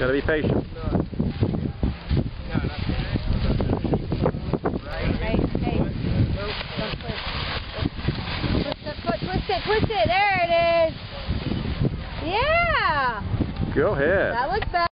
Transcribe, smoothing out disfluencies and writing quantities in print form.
Gotta be patient. Twist it, there it is. Yeah! Go ahead. That looks bad.